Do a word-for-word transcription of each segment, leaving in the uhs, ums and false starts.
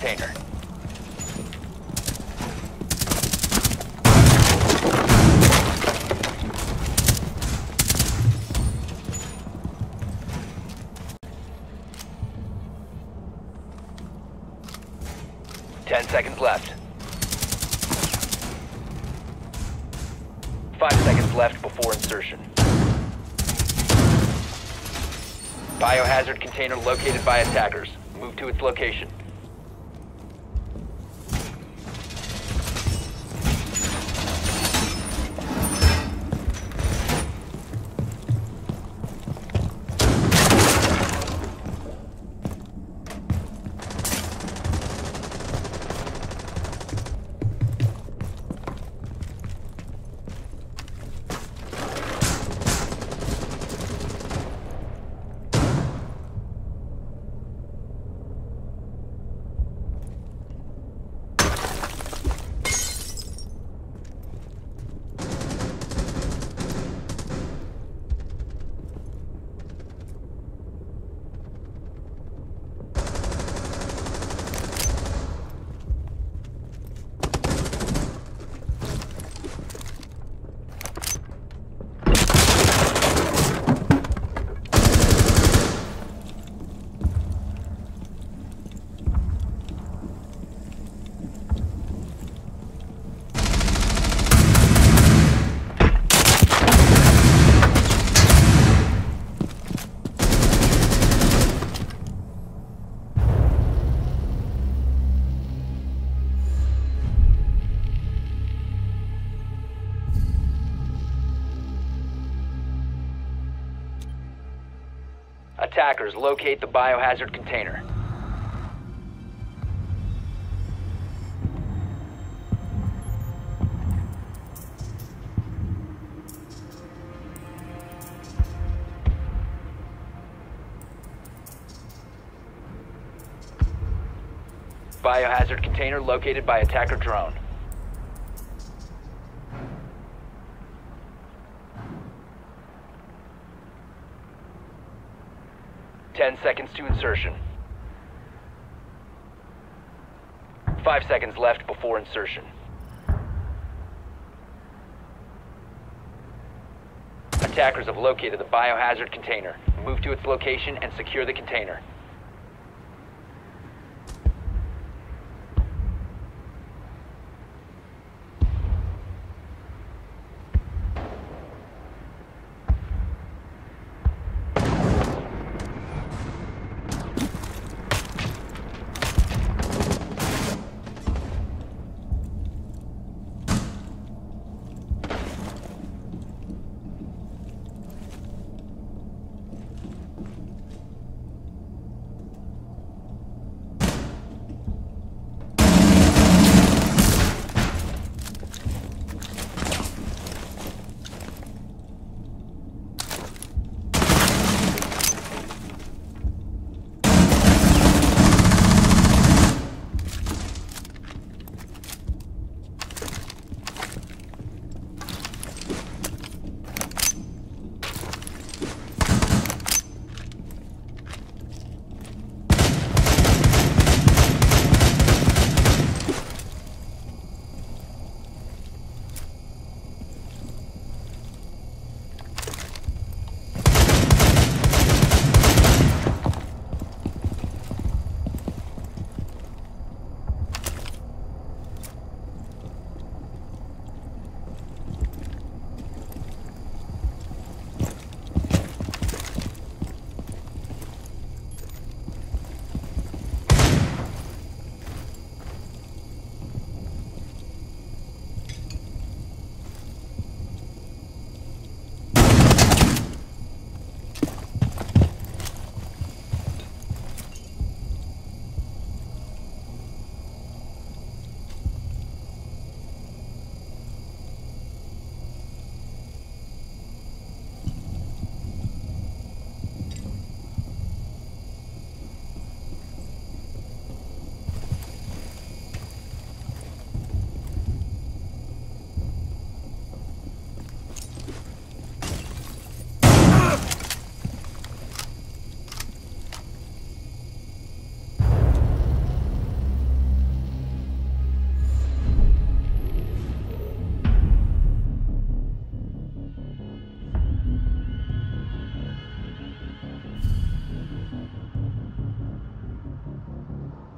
container. Ten seconds left. Five seconds left before insertion. Biohazard container located by attackers. Move to its location. Attackers, locate the biohazard container. Biohazard container located by attacker drone. Ten seconds to insertion. Five seconds left before insertion. Attackers have located the biohazard container. Move to its location and secure the container.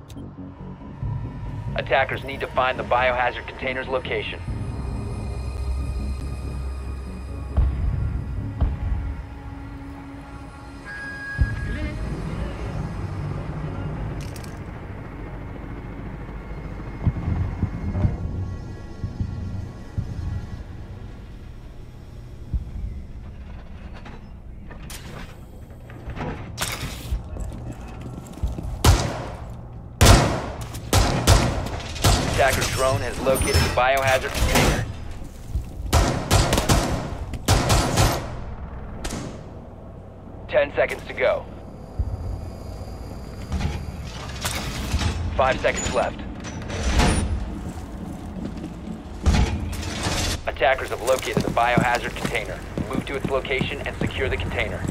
Attackers need to find the biohazard container's location. Attacker's drone has located the biohazard container. Ten seconds to go. Five seconds left. Attackers have located the biohazard container. Move to its location and secure the container.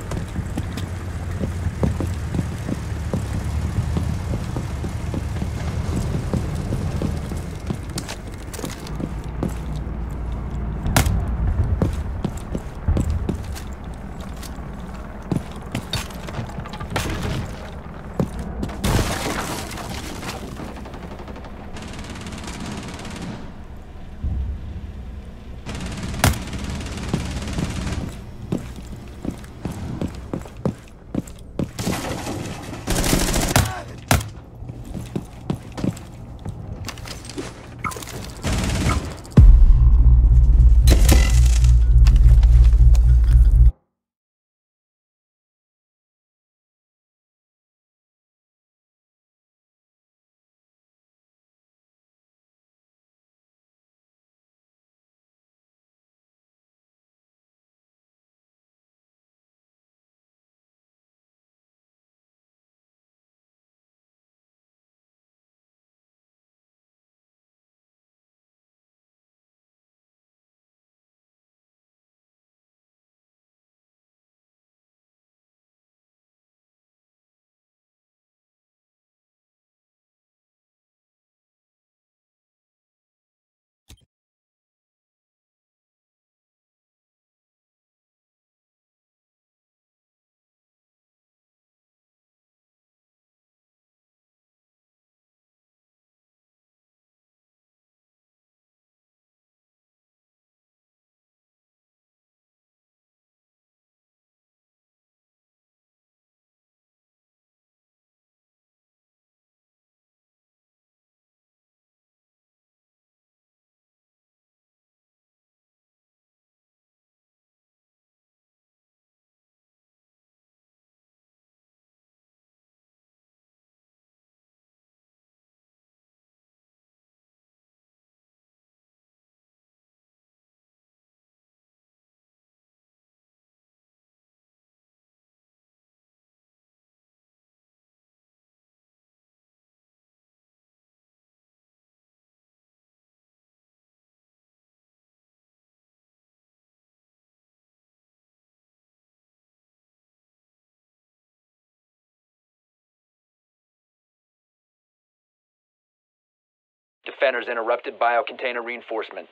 Defenders interrupted biocontainer reinforcement.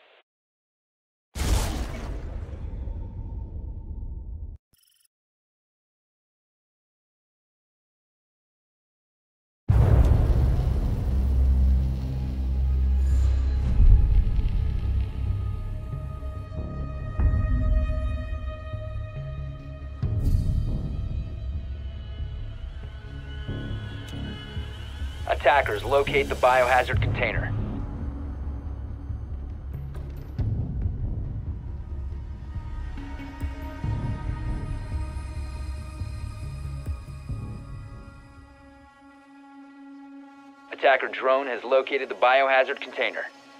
Attackers locate the biohazard container. Attacker drone has located the biohazard container.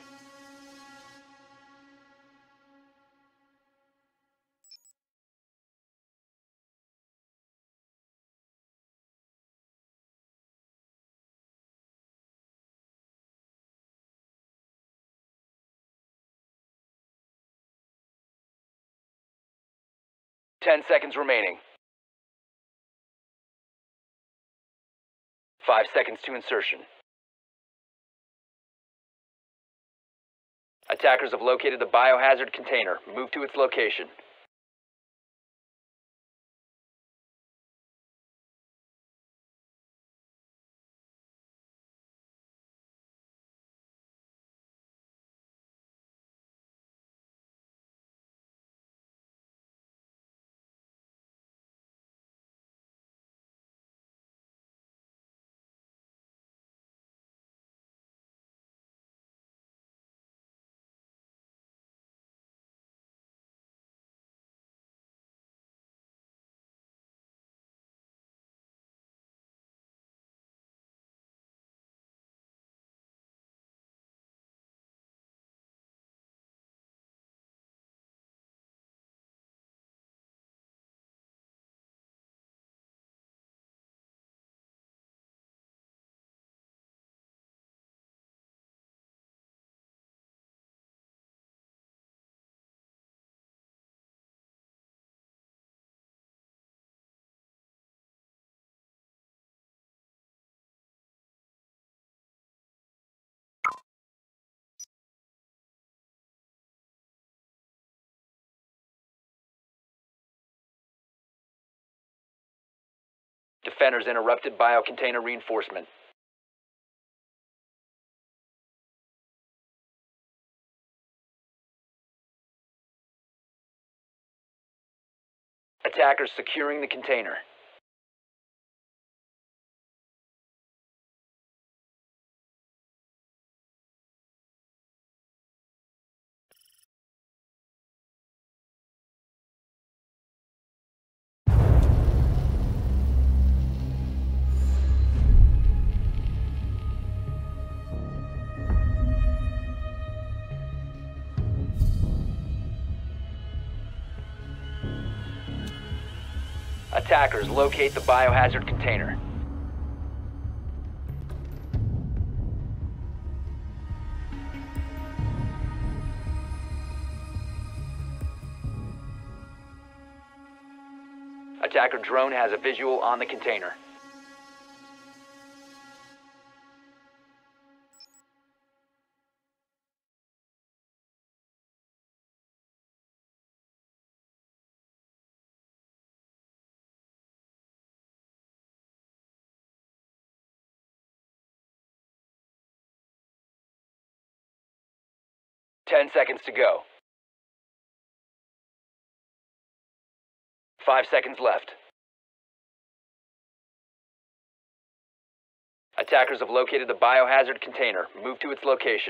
Ten seconds remaining. Five seconds to insertion. Attackers have located the biohazard container. Move to its location. Defenders interrupted biocontainer reinforcement. Attackers securing the container. Attackers locate the biohazard container. Attacker drone has a visual on the container. Ten seconds to go. Five seconds left. Attackers have located the biohazard container. Move to its location.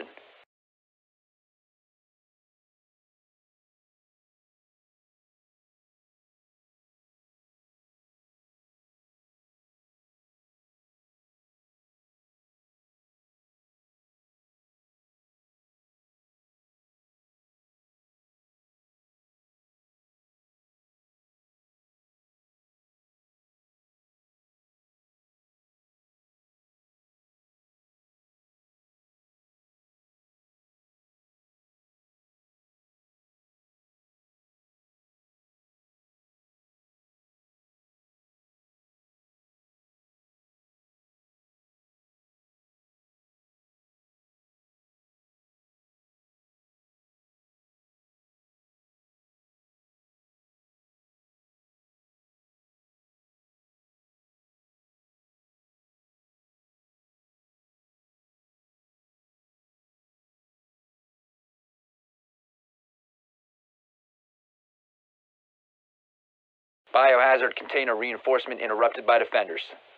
Biohazard container reinforcement interrupted by defenders.